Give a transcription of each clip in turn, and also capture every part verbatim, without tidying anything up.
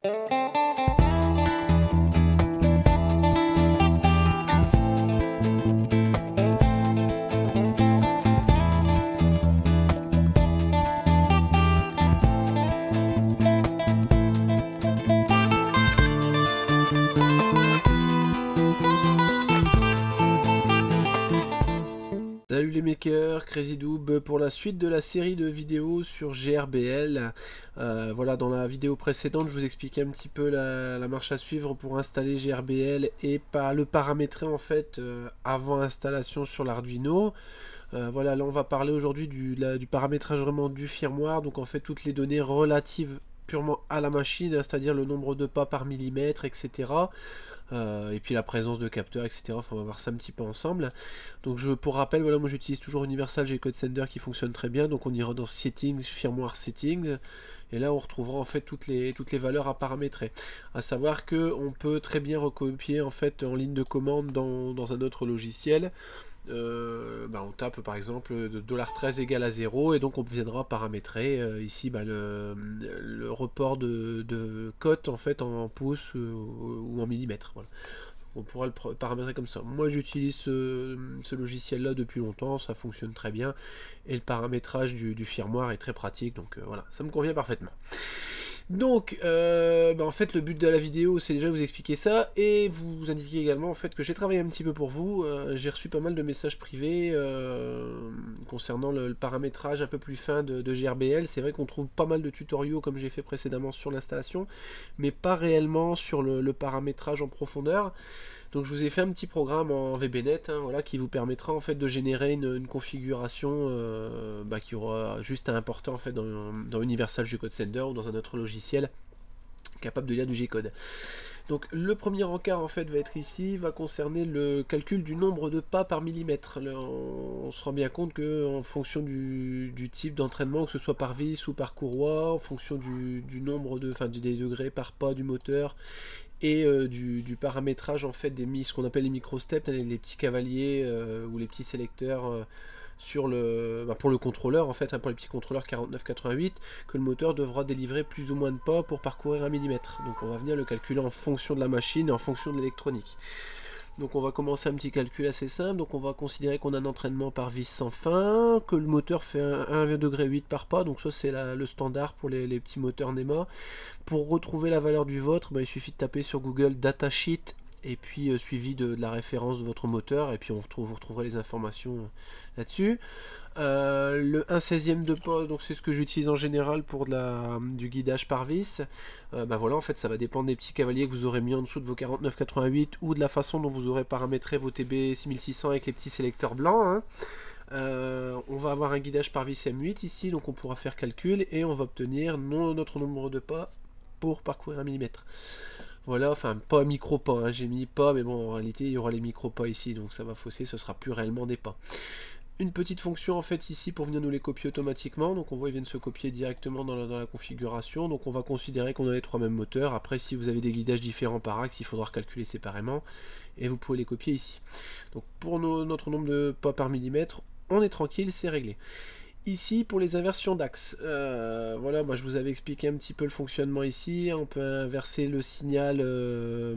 Salut les makers, CrazyDoob pour la suite de la série de vidéos sur G R B L. Euh, voilà, dans la vidéo précédente, je vous expliquais un petit peu la, la marche à suivre pour installer G R B L et par le paramétrer en fait euh, avant installation sur l'Arduino. Euh, voilà, là on va parler aujourd'hui du, la, du paramétrage vraiment du firmware, donc en fait toutes les données relatives purement à la machine, c'est-à-dire le nombre de pas par millimètre, et cetera. Euh, et puis la présence de capteurs, et cetera. Enfin, on va voir ça un petit peu ensemble. Donc je, pour rappel, voilà, moi j'utilise toujours Universal G-Code Sender qui fonctionne très bien. Donc on ira dans Settings, Firmware Settings. Et là on retrouvera en fait toutes les, toutes les valeurs à paramétrer. À savoir que on peut très bien recopier en fait en ligne de commande dans, dans un autre logiciel. Euh, bah on tape par exemple de dollar treize égale à zéro et donc on viendra paramétrer euh, ici bah, le, le report de, de cote en fait en pouces euh, ou en millimètres. Voilà. On pourra le paramétrer comme ça. Moi j'utilise ce, ce logiciel là depuis longtemps, ça fonctionne très bien et le paramétrage du, du firmware est très pratique, donc euh, voilà, ça me convient parfaitement. Donc, euh, bah en fait, le but de la vidéo, c'est déjà vous expliquer ça et vous indiquer également en fait que j'ai travaillé un petit peu pour vous. Euh, j'ai reçu pas mal de messages privés euh, concernant le, le paramétrage un peu plus fin de, de G R B L. C'est vrai qu'on trouve pas mal de tutoriaux comme j'ai fait précédemment sur l'installation, mais pas réellement sur le, le paramétrage en profondeur. Donc je vous ai fait un petit programme en V B net hein, voilà, qui vous permettra en fait de générer une, une configuration euh, bah, qui aura juste à importer en fait dans, dans Universal G-Code Sender ou dans un autre logiciel capable de lire du G-code. Donc le premier encart en fait va être ici, va concerner le calcul du nombre de pas par millimètre. Là, on, on se rend bien compte que en fonction du, du type d'entraînement, que ce soit par vis ou par courroie, en fonction du, du nombre de, enfin des degrés par pas du moteur, et euh, du, du paramétrage en fait des ce qu'on appelle les micro-steps, les, les petits cavaliers euh, ou les petits sélecteurs euh, sur le, bah pour le contrôleur en fait, hein, pour les petits contrôleurs quarante-neuf quatre-vingt-huit, que le moteur devra délivrer plus ou moins de pas pour parcourir un millimètre. Donc on va venir le calculer en fonction de la machine et en fonction de l'électronique. Donc on va commencer un petit calcul assez simple, donc on va considérer qu'on a un entraînement par vis sans fin, que le moteur fait un virgule huit degré par pas, donc ça c'est le standard pour les, les petits moteurs NEMA. Pour retrouver la valeur du vôtre, bah, il suffit de taper sur Google datasheet et puis euh, suivi de, de la référence de votre moteur, et puis on retrouve, vous retrouverez les informations euh, là-dessus. Euh, le un seizième de pas, donc c'est ce que j'utilise en général pour de la, du guidage par vis. Euh, bah voilà, en fait ça va dépendre des petits cavaliers que vous aurez mis en dessous de vos quarante-neuf quatre-vingt-huit ou de la façon dont vous aurez paramétré vos T B six mille six cents avec les petits sélecteurs blancs. Hein. Euh, on va avoir un guidage par vis M huit ici, donc on pourra faire calcul et on va obtenir non, notre nombre de pas pour parcourir un millimètre. Voilà, enfin pas micro pas, hein, j'ai mis pas, mais bon en réalité il y aura les micro pas ici, donc ça va fausser, ce sera plus réellement des pas. Une petite fonction en fait ici pour venir nous les copier automatiquement, donc on voit ils viennent se copier directement dans la, dans la configuration, donc on va considérer qu'on a les trois mêmes moteurs. Après si vous avez des guidages différents par axe, il faudra calculer séparément et vous pouvez les copier ici. Donc pour nos, notre nombre de pas par millimètre, on est tranquille, c'est réglé. Ici pour les inversions d'axe, euh, voilà, moi je vous avais expliqué un petit peu le fonctionnement ici. On peut inverser le signal euh,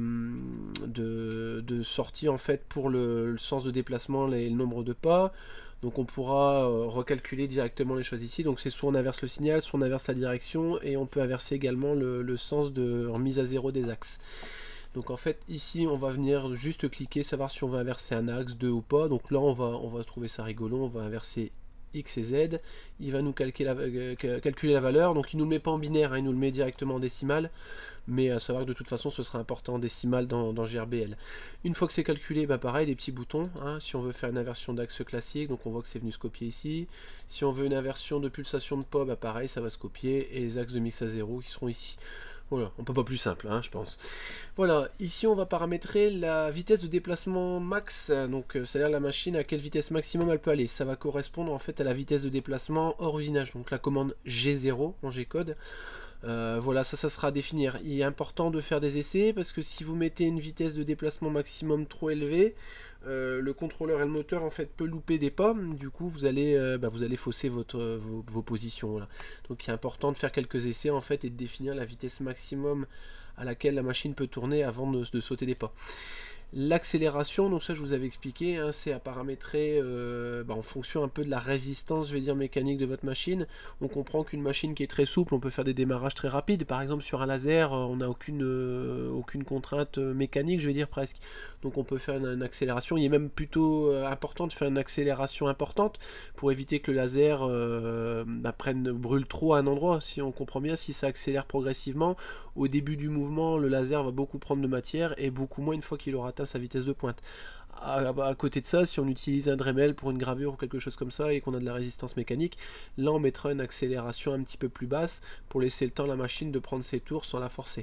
de, de sortie en fait pour le, le sens de déplacement et le nombre de pas. Donc on pourra euh, recalculer directement les choses ici. Donc c'est soit on inverse le signal, soit on inverse la direction, et on peut inverser également le, le sens de remise à zéro des axes. Donc en fait ici on va venir juste cliquer, savoir si on veut inverser un axe, deux ou pas. Donc là on va, on va trouver ça rigolo, on va inverser X et Z, il va nous calculer la, euh, calculer la valeur, donc il ne nous le met pas en binaire, hein, il nous le met directement en décimal, mais à savoir que de toute façon ce sera important en décimal dans, dans G R B L. Une fois que c'est calculé, bah pareil, des petits boutons, hein, si on veut faire une inversion d'axe classique, donc on voit que c'est venu se copier ici. Si on veut une inversion de pulsation de pas, bah pareil, ça va se copier, et les axes de mix à zéro qui seront ici. Voilà, on peut pas plus simple, hein, je pense. Voilà, ici on va paramétrer la vitesse de déplacement max, donc euh, c'est-à-dire la machine à quelle vitesse maximum elle peut aller. Ça va correspondre en fait à la vitesse de déplacement hors usinage, donc la commande G zéro en G-code. Euh, voilà, ça, ça sera à définir. Il est important de faire des essais parce que si vous mettez une vitesse de déplacement maximum trop élevée, euh, le contrôleur et le moteur en fait peut louper des pas. Du coup, vous allez, euh, bah, vous allez fausser votre, vos, vos positions. Voilà. Donc, il est important de faire quelques essais en fait et de définir la vitesse maximum à laquelle la machine peut tourner avant de, de sauter des pas. L'accélération, donc ça je vous avais expliqué, hein, c'est à paramétrer euh, bah, en fonction un peu de la résistance, je vais dire, mécanique de votre machine. On comprend qu'une machine qui est très souple, on peut faire des démarrages très rapides. Par exemple sur un laser, on n'a aucune, euh, aucune contrainte mécanique, je vais dire presque. Donc on peut faire une, une accélération. Il est même plutôt euh, important de faire une accélération importante pour éviter que le laser euh, bah, prenne, brûle trop à un endroit. Si on comprend bien, si ça accélère progressivement, au début du mouvement, le laser va beaucoup prendre de matière et beaucoup moins une fois qu'il aura sa vitesse de pointe. À, à côté de ça, si on utilise un Dremel pour une gravure ou quelque chose comme ça et qu'on a de la résistance mécanique, là on mettra une accélération un petit peu plus basse pour laisser le temps à la machine de prendre ses tours sans la forcer.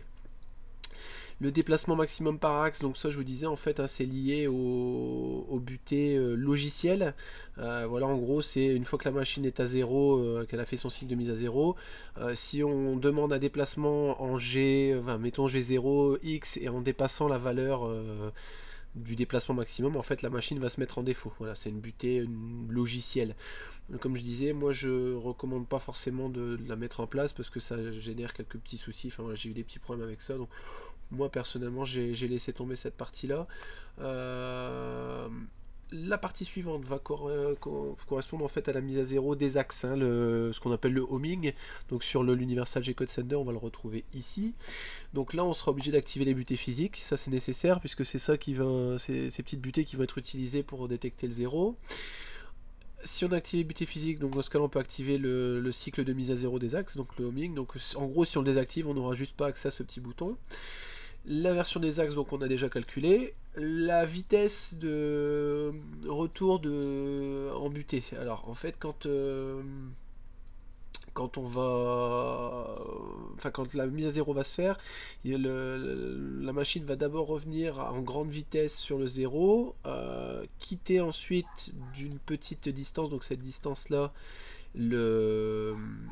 Le déplacement maximum par axe, donc ça je vous disais en fait, hein, c'est lié au, au butée euh, logiciel. Euh, voilà, en gros c'est une fois que la machine est à zéro, euh, qu'elle a fait son cycle de mise à zéro, euh, si on demande un déplacement en G, enfin mettons G zéro, X, et en dépassant la valeur euh, du déplacement maximum, en fait la machine va se mettre en défaut. Voilà, c'est une butée une logicielle. Comme je disais, moi je recommande pas forcément de, de la mettre en place parce que ça génère quelques petits soucis. Enfin voilà, j'ai eu des petits problèmes avec ça, donc moi personnellement j'ai laissé tomber cette partie là. Euh, la partie suivante va cor cor correspondre en fait à la mise à zéro des axes, hein, le, ce qu'on appelle le homing. Donc sur l'Universal G-Code Sender on va le retrouver ici. Donc là on sera obligé d'activer les butées physiques, ça c'est nécessaire puisque c'est ça qui va, ces petites butées qui vont être utilisées pour détecter le zéro. Si on active les butées physiques, donc dans ce cas là on peut activer le, le cycle de mise à zéro des axes, donc le homing. Donc en gros si on le désactive on n'aura juste pas accès à ce petit bouton. La version des axes, donc on a déjà calculé. La vitesse de retour de en butée. Alors en fait quand euh, quand on va, enfin quand la mise à zéro va se faire, le, la machine va d'abord revenir en grande vitesse sur le zéro, euh, quitter ensuite d'une petite distance, donc cette distance là, le,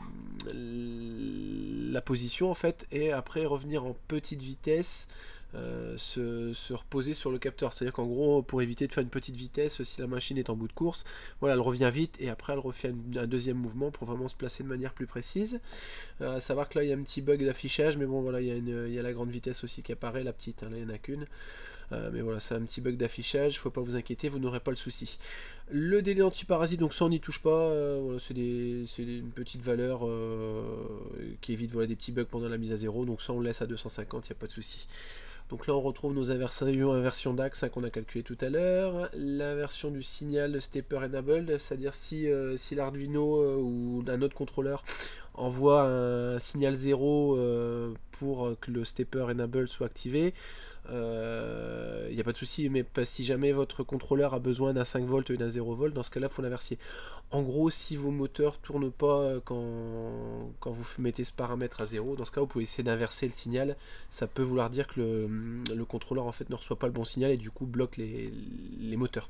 la position en fait, et après revenir en petite vitesse. Euh, se, se reposer sur le capteur, c'est à dire qu'en gros pour éviter de faire une petite vitesse si la machine est en bout de course, voilà, elle revient vite et après elle refait un, un deuxième mouvement pour vraiment se placer de manière plus précise. Euh, à savoir que là il y a un petit bug d'affichage, mais bon voilà, il y, a une, il y a la grande vitesse aussi qui apparaît, la petite, hein, là il n'y en a qu'une. Euh, mais voilà, c'est un petit bug d'affichage, faut pas vous inquiéter, vous n'aurez pas le souci. Le délai antiparasite, donc ça on n'y touche pas, euh, voilà, c'est une petite valeur euh, qui évite voilà, des petits bugs pendant la mise à zéro, donc ça on le laisse à deux cent cinquante, il n'y a pas de souci. Donc là on retrouve nos inversions, inversions d'axe hein, qu'on a calculé tout à l'heure, l'inversion du signal stepper enabled, c'est-à-dire si, euh, si l'Arduino euh, ou un autre contrôleur envoie un signal zéro euh, pour que le stepper enable soit activé, il euh, n'y a pas de souci, mais si jamais votre contrôleur a besoin d'un cinq volts et d'un zéro volt, dans ce cas là il faut l'inverser. En gros, si vos moteurs ne tournent pas quand, quand vous mettez ce paramètre à zéro, dans ce cas vous pouvez essayer d'inverser le signal. Ça peut vouloir dire que le, le contrôleur en fait ne reçoit pas le bon signal et du coup bloque les, les moteurs.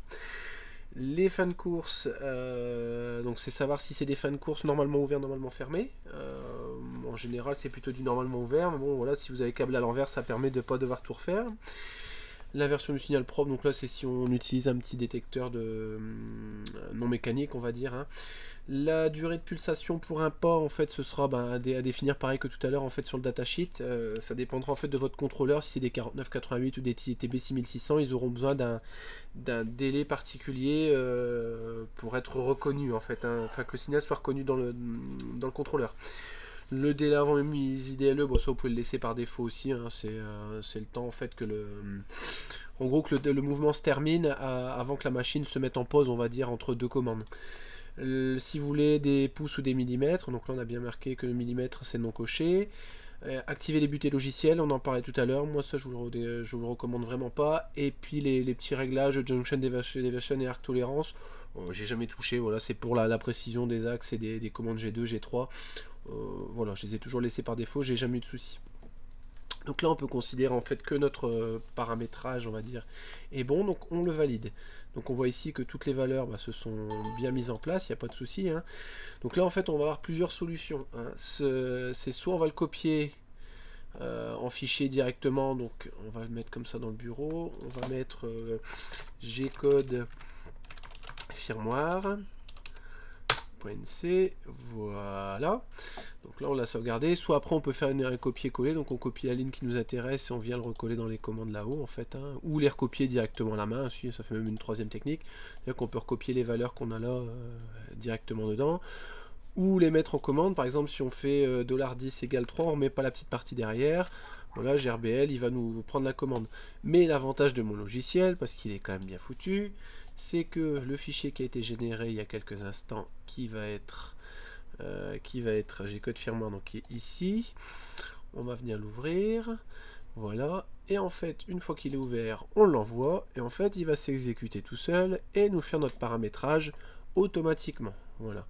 Les fins de course, euh, donc c'est savoir si c'est des fins de course normalement ouverts, normalement fermés. Euh, en général, c'est plutôt du normalement ouvert, mais bon, voilà, si vous avez câble à l'envers, ça permet de ne pas devoir tout refaire. La version du signal propre, donc là, c'est si on utilise un petit détecteur de euh, non mécanique, on va dire. Hein. La durée de pulsation pour un pas, en fait, ce sera ben, à, dé à définir pareil que tout à l'heure, en fait, sur le datasheet. Euh, ça dépendra en fait de votre contrôleur. Si c'est des quarante-neuf quatre-vingt-huit ou des T B six mille six cents, ils auront besoin d'un d'un délai particulier euh, pour être reconnu, en fait, hein. Enfin que le signal soit reconnu dans le dans le contrôleur. Le délai avant mise I D L E, bon ça vous pouvez le laisser par défaut aussi. Hein. C'est euh, c'est le temps en fait que le en gros que le, le mouvement se termine à, avant que la machine se mette en pause, on va dire entre deux commandes. Euh, si vous voulez des pouces ou des millimètres, donc là on a bien marqué que le millimètre c'est non coché. Euh, activer les butées logicielles, on en parlait tout à l'heure, moi ça je vous, le, je vous le recommande vraiment pas. Et puis les, les petits réglages junction deviation et arc tolérance, euh, j'ai jamais touché, voilà, c'est pour la, la précision des axes et des, des commandes G deux, G trois. Euh, voilà, je les ai toujours laissés par défaut, j'ai jamais eu de soucis. Donc là on peut considérer en fait que notre euh, paramétrage on va dire est bon, donc on le valide. Donc on voit ici que toutes les valeurs bah, se sont bien mises en place, il n'y a pas de souci, hein. Donc là en fait on va avoir plusieurs solutions, hein. C'est soit on va le copier euh, en fichier directement, donc on va le mettre comme ça dans le bureau, on va mettre euh, G-code firmware .nc, voilà. Donc là on l'a sauvegardé, soit après on peut faire une, un copier-coller, donc on copie la ligne qui nous intéresse et on vient le recoller dans les commandes là-haut en fait, hein, ou les recopier directement à la main, ça fait même une troisième technique, c'est-à-dire qu'on peut recopier les valeurs qu'on a là euh, directement dedans, ou les mettre en commande, par exemple si on fait euh, $dix égale trois, on remet pas la petite partie derrière, voilà, G R B L il va nous prendre la commande. Mais l'avantage de mon logiciel, parce qu'il est quand même bien foutu, c'est que le fichier qui a été généré il y a quelques instants, qui va être Euh, qui va être G-code firmware, donc qui est ici, on va venir l'ouvrir, voilà, et en fait une fois qu'il est ouvert on l'envoie et en fait il va s'exécuter tout seul et nous faire notre paramétrage automatiquement, voilà.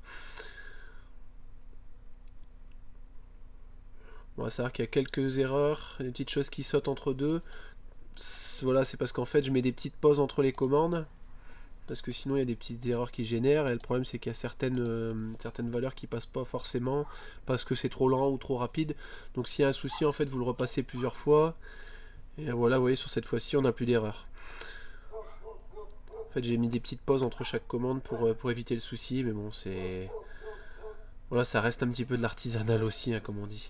On va savoir qu'il y a quelques erreurs, des petites choses qui sautent entre deux, voilà, c'est parce qu'en fait je mets des petites pauses entre les commandes, parce que sinon il y a des petites erreurs qui génèrent, et le problème c'est qu'il y a certaines, euh, certaines valeurs qui passent pas forcément, parce que c'est trop lent ou trop rapide, donc s'il y a un souci en fait vous le repassez plusieurs fois, et voilà, vous voyez sur cette fois-ci on n'a plus d'erreur. En fait j'ai mis des petites pauses entre chaque commande pour, pour éviter le souci, mais bon c'est... Voilà, ça reste un petit peu de l'artisanal aussi, hein, comme on dit.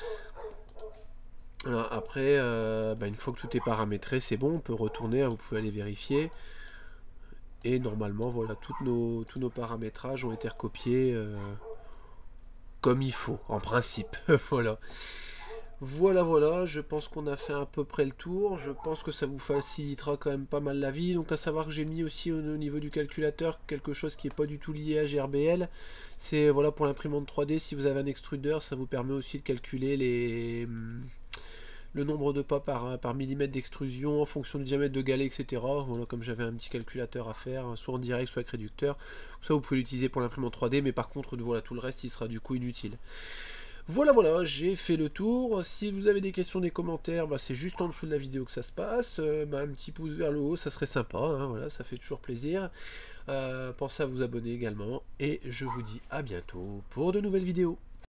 Alors, après, euh, bah, une fois que tout est paramétré, c'est bon, on peut retourner, hein, vous pouvez aller vérifier. Et normalement, voilà, toutes nos, tous nos paramétrages ont été recopiés euh, comme il faut, en principe. Voilà. Voilà, voilà, je pense qu'on a fait à peu près le tour. Je pense que ça vous facilitera quand même pas mal la vie. Donc à savoir que j'ai mis aussi au, au niveau du calculateur quelque chose qui n'est pas du tout lié à G R B L. C'est voilà pour l'imprimante trois D, si vous avez un extrudeur, ça vous permet aussi de calculer les... le nombre de pas par, par millimètre d'extrusion en fonction du diamètre de galet, et cetera. Voilà, comme j'avais un petit calculateur à faire, soit en direct, soit avec réducteur. Ça, vous pouvez l'utiliser pour l'imprimante trois D, mais par contre, voilà, tout le reste, il sera du coup inutile. Voilà, voilà, j'ai fait le tour. Si vous avez des questions, des commentaires, bah, c'est juste en dessous de la vidéo que ça se passe. Euh, bah, un petit pouce vers le haut, ça serait sympa, hein, voilà, ça fait toujours plaisir. Euh, pensez à vous abonner également, et je vous dis à bientôt pour de nouvelles vidéos.